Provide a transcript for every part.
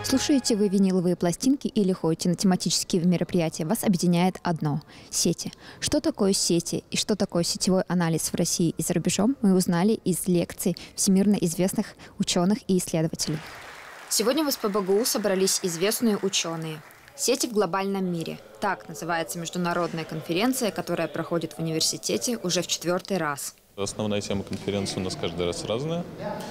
Слушаете вы виниловые пластинки или ходите на тематические мероприятия, вас объединяет одно – сети. Что такое сети и что такое сетевой анализ в России и за рубежом, мы узнали из лекций всемирно известных ученых и исследователей. Сегодня в СПбГУ собрались известные ученые. Сети в глобальном мире. Так называется международная конференция, которая проходит в университете уже в 4-й раз. Основная тема конференции у нас каждый раз разная.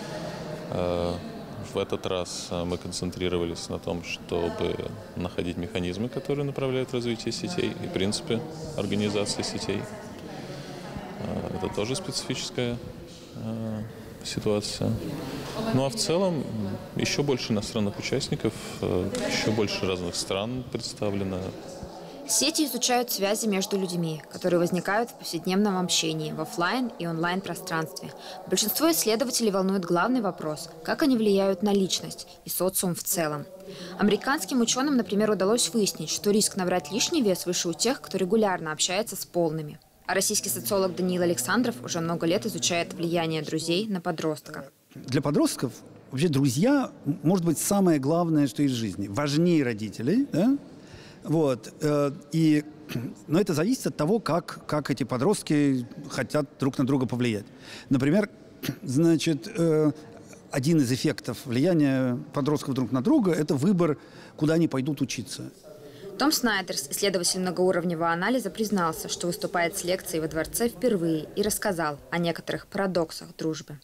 В этот раз мы концентрировались на том, чтобы находить механизмы, которые направляют развитие сетей и принципы организации сетей. Это тоже специфическая ситуация. Ну а в целом еще больше иностранных участников, еще больше разных стран представлено. Сети изучают связи между людьми, которые возникают в повседневном общении, в офлайн и онлайн пространстве. Большинство исследователей волнует главный вопрос – как они влияют на личность и социум в целом. Американским ученым, например, удалось выяснить, что риск набрать лишний вес выше у тех, кто регулярно общается с полными. А российский социолог Даниил Александров уже много лет изучает влияние друзей на подростка. Для подростков вообще друзья, может быть, самое главное, что есть в жизни. Важнее родителей, да? Вот. Но это зависит от того, как эти подростки хотят друг на друга повлиять. Например, значит, один из эффектов влияния подростков друг на друга – это выбор, куда они пойдут учиться. Том Снайдерс, исследователь многоуровневого анализа, признался, что выступает с лекцией во дворце впервые и рассказал о некоторых парадоксах дружбы.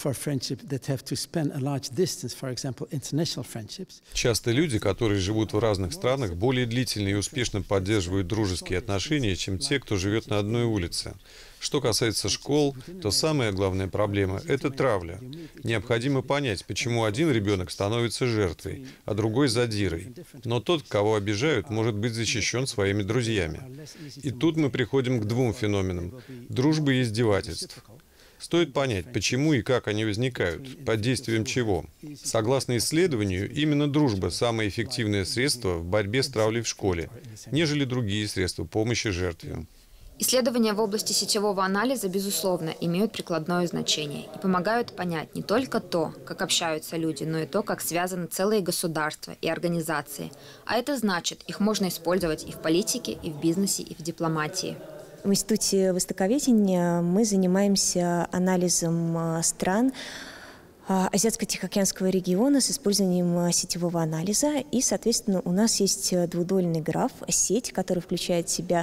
Часто люди, которые живут в разных странах, более длительно и успешно поддерживают дружеские отношения, чем те, кто живет на одной улице. Что касается школ, то самая главная проблема – это травля. Необходимо понять, почему один ребенок становится жертвой, а другой – задирой. Но тот, кого обижают, может быть защищен своими друзьями. И тут мы приходим к двум феноменам – дружбы и издевательств. Стоит понять, почему и как они возникают, под действием чего. Согласно исследованию, именно дружба – самое эффективное средство в борьбе с травлей в школе, нежели другие средства помощи жертве. Исследования в области сетевого анализа, безусловно, имеют прикладное значение и помогают понять не только то, как общаются люди, но и то, как связаны целые государства и организации. А это значит, их можно использовать и в политике, и в бизнесе, и в дипломатии. В Институте востоковедения мы занимаемся анализом стран Азиатско-Тихоокеанского региона с использованием сетевого анализа. И, соответственно, у нас есть двудольный граф, сеть, который включает в себя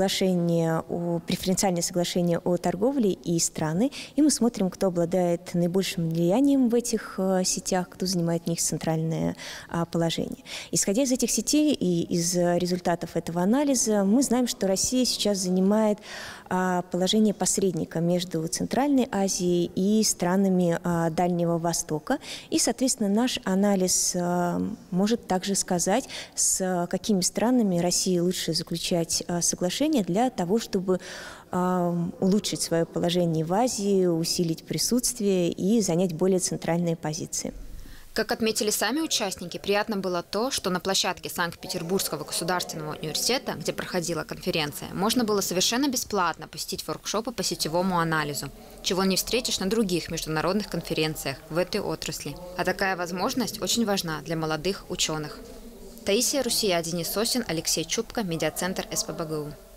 преференциальное соглашение о торговле и страны. И мы смотрим, кто обладает наибольшим влиянием в этих сетях, кто занимает в них центральное положение. Исходя из этих сетей и из результатов этого анализа, мы знаем, что Россия сейчас занимает положение посредника между Центральной Азией и странами Дальнего Востока. И, соответственно, наш анализ может также сказать, с какими странами России лучше заключать соглашения для того, чтобы улучшить свое положение в Азии, усилить присутствие и занять более центральные позиции. Как отметили сами участники, приятно было то, что на площадке Санкт-Петербургского государственного университета, где проходила конференция, можно было совершенно бесплатно посетить воркшопы по сетевому анализу, чего не встретишь на других международных конференциях в этой отрасли. А такая возможность очень важна для молодых ученых. Таисия Русия, Денис Сосин, Алексей Чубко, медиацентр СПбГУ.